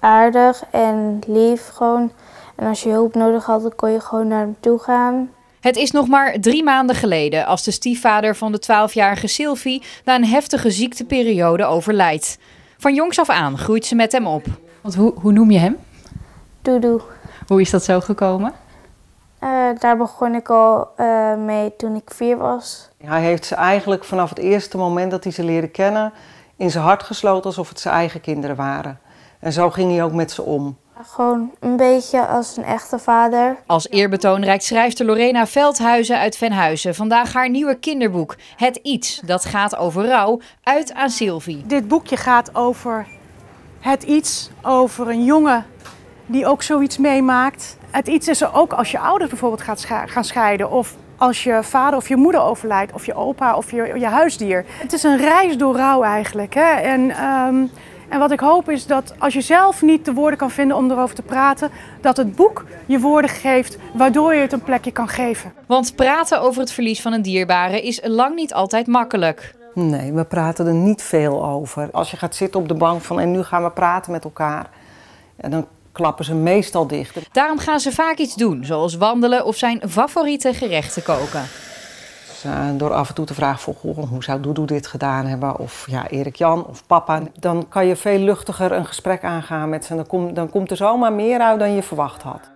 aardig en lief gewoon. En als je hulp nodig had, dan kon je gewoon naar hem toe gaan. Het is nog maar 3 maanden geleden als de stiefvader van de 12-jarige Sylvie na een heftige ziekteperiode overlijdt. Van jongs af aan groeit ze met hem op. Want hoe noem je hem? Doedoe. Hoe is dat zo gekomen? Daar begon ik al mee toen ik 4 was. Hij heeft ze eigenlijk vanaf het eerste moment dat hij ze leerde kennen in zijn hart gesloten alsof het zijn eigen kinderen waren. En zo ging hij ook met ze om. Gewoon een beetje als een echte vader. Als eerbetoon reikt schrijfster Lorena Veldhuizen uit Venhuizen vandaag haar nieuwe kinderboek Het Iets, dat gaat over rouw, uit aan Sylvie. Dit boekje gaat over het iets, over een jongen die ook zoiets meemaakt. Het iets is er ook als je ouders bijvoorbeeld gaan scheiden of als je vader of je moeder overlijdt of je opa of je huisdier. Het is een reis door rouw eigenlijk. Hè? En wat ik hoop is dat als je zelf niet de woorden kan vinden om erover te praten, dat het boek je woorden geeft waardoor je het een plekje kan geven. Want praten over het verlies van een dierbare is lang niet altijd makkelijk. Nee, we praten er niet veel over. Als je gaat zitten op de bank van en nu gaan we praten met elkaar, en dan klappen ze meestal dicht. Daarom gaan ze vaak iets doen, zoals wandelen of zijn favoriete gerechten koken. Dus, door af en toe te vragen van, hoe zou Doedoe dit gedaan hebben? Of ja, Erik-Jan of papa. Dan kan je veel luchtiger een gesprek aangaan met ze. Dan komt er zomaar meer uit dan je verwacht had.